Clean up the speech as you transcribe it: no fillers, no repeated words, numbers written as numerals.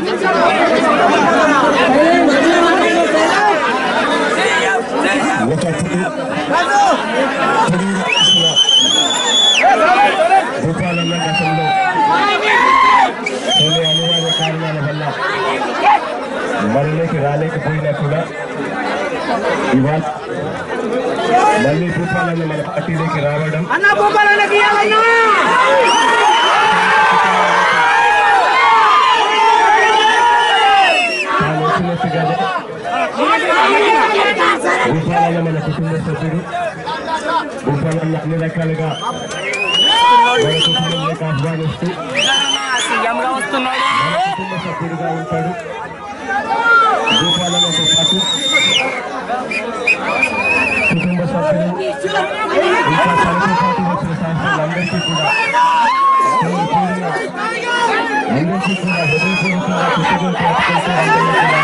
భూపాలన్న గతంలో కొన్ని అనివార్య కారణాల వల్ల మనలోకి రాలేకపోయినా కూడా ఇవాళ మళ్ళీ భూపాలన్న మన పార్టీలోకి రావడం తాను వచ్చినట్టుగానే భూపాలన్న మన కుటుంబ సభ్యుడు. భూపాలన్న అన్ని రకాలుగా మన కుటుంబంలోకి ఆహ్వానిస్తూ మన కుటుంబ సభ్యుడిగా ఉంటాడు. భూపాలన్నతో పాటు కుటుంబ సభ్యులు ఇంకా తనతో పాటు వచ్చిన శాస్త్రులందరికీ కూడా అందరికీ కూడా హృదయపూర్వకంగా కృతజ్ఞతలు తెలుపుకుంటూ